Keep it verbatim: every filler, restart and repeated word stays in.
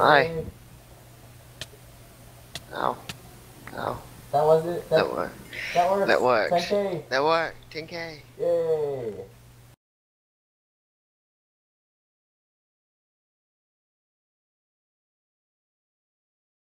Hi. Oh. Oh. That was it. That That worked. that That works. works. ten K. That worked. ten K. Yay.